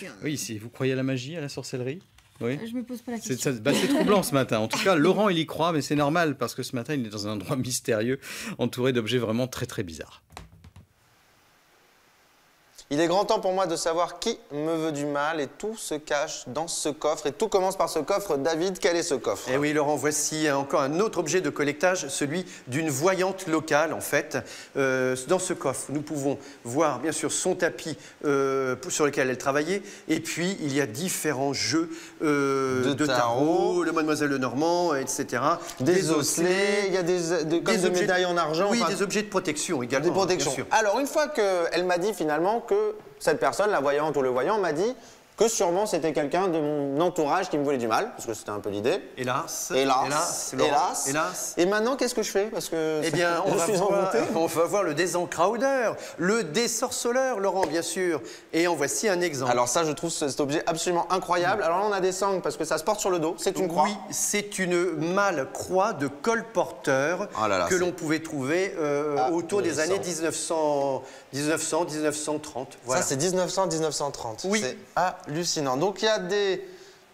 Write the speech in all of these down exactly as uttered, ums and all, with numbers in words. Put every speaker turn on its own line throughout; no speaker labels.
Oui, si vous croyez à la magie, à la sorcellerie. Oui.
Je me pose pas la
C'est
question.
bah, troublant ce matin. En tout cas, Laurent, il y croit, mais c'est normal parce que ce matin, il est dans un endroit mystérieux, entouré d'objets vraiment très très bizarres.
Il est grand temps pour moi de savoir qui me veut du mal et tout se cache dans ce coffre. Et tout commence par ce coffre. David, quel est ce coffre?
Eh oui, Laurent, voici encore un autre objet de collectage, celui d'une voyante locale, en fait. Euh, dans ce coffre, nous pouvons voir, bien sûr, son tapis euh, sur lequel elle travaillait. Et puis, il y a différents jeux euh,
de,
de tarot, tarot, le Mademoiselle Lenormand, et cetera.
Des, des osselets, il y a des, de, comme des, des médailles en argent.
Oui,
enfin,
des objets de protection également.
Des protections. Bien sûr. Alors, une fois qu'elle m'a dit finalement que cette personne, la voyante ou le voyant, m'a dit que sûrement c'était quelqu'un de mon entourage qui me voulait du mal, parce que c'était un peu l'idée.
Hélas.
Hélas.
Hélas.
Hélas.
Hélas.
Et maintenant, qu'est-ce que je fais? Parce que
eh bien, on va, voir, on va voir le désencraudeur, le désorceleur, Laurent, bien sûr. Et en voici un exemple.
Alors ça, je trouve cet objet absolument incroyable. Alors là, on a des sangles parce que ça se porte sur le dos. C'est une croix.
Oui, c'est une mâle croix de colporteur
oh là là,
que l'on pouvait trouver euh,
ah,
autour des années mille neuf cents, mille neuf cents, mille neuf cent trente. Voilà.
Ça, c'est mille neuf cents, mille neuf cent trente.
Oui.
C'est hallucinant. Donc, il y a des...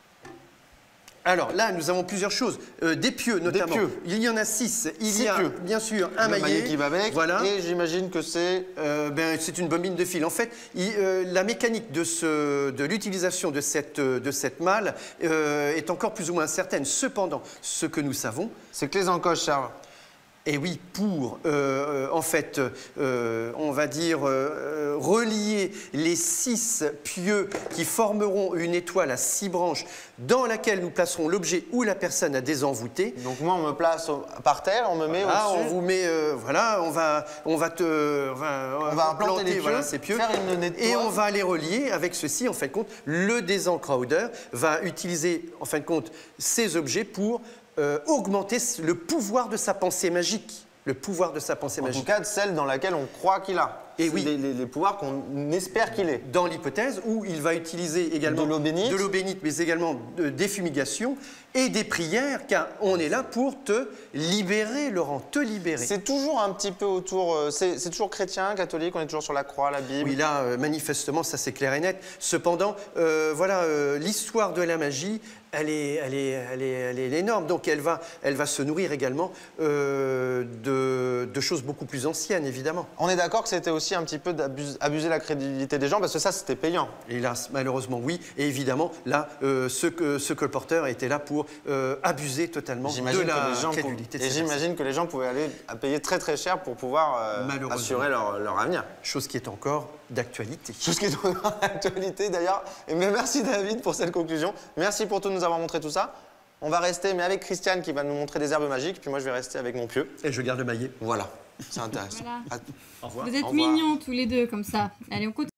Alors là, nous avons plusieurs choses. Euh, des pieux, notamment.
Des pieux.
Il y en a six. Il
six
y a,
pieux.
bien sûr, un
le
maillet.
qui va avec.
Voilà.
Et j'imagine que c'est...
Euh, ben, c'est une bobine de fil. En fait, il, euh, la mécanique de, ce, de l'utilisation de cette, de cette malle euh, est encore plus ou moins incertaine. Cependant, ce que nous savons...
C'est que les encoches servent.
Et oui, pour, euh, en fait, euh, on va dire, euh, relier les six pieux qui formeront une étoile à six branches dans laquelle nous placerons l'objet ou la personne à désenvoûter.
Donc moi, on me place au, par terre, on me met
voilà,
au-dessus.
on vous met, euh, voilà, on va, on va te, on va,
on va implanter les pieux,
voilà, ces pieux,
faire une étoile.
Et on va les relier avec ceci. En fin de compte, le désencraudeur va utiliser, en fin de compte, ces objets pour Euh, augmenter le pouvoir de sa pensée magique. Le pouvoir de sa pensée
en
magique.
En tout cas, de celle dans laquelle on croit qu'il a.
Et oui.
Les, les, les pouvoirs qu'on espère qu'il ait.
Dans l'hypothèse où il va utiliser également
de l'eau bénite.
de l'eau bénite, mais également de, des fumigations et des prières, car on est là pour te libérer, Laurent, te libérer.
C'est toujours un petit peu autour, c'est toujours chrétien, catholique, on est toujours sur la croix, la Bible.
Oui, là, euh, manifestement, ça c'est clair et net. Cependant, euh, voilà, euh, l'histoire de la magie, elle est, elle est, elle est, elle est énorme. Donc elle va, elle va se nourrir également euh, de, de choses beaucoup plus anciennes, évidemment.
On est d'accord que c'était aussi un petit peu d'abuser la crédibilité des gens, parce que ça, c'était payant.
Hélas, malheureusement, oui. Et évidemment, là, euh, ce, que, ce colporteur était là pour euh, abuser totalement de la crédulité.
Et j'imagine que les gens pouvaient aller à payer très très cher pour pouvoir euh, assurer leur, leur avenir.
Chose qui est encore d'actualité.
Chose qui est encore d'actualité, d'ailleurs. Et merci David pour cette conclusion. Merci pour tout nous avoir montré tout ça. On va rester, mais avec Christiane qui va nous montrer des herbes magiques, puis moi je vais rester avec mon pieu.
Et je garde le maillet.
Voilà, c'est intéressant.
Voilà.
À...
Au revoir.
Vous êtes mignons tous les deux comme ça. Allez, on continue.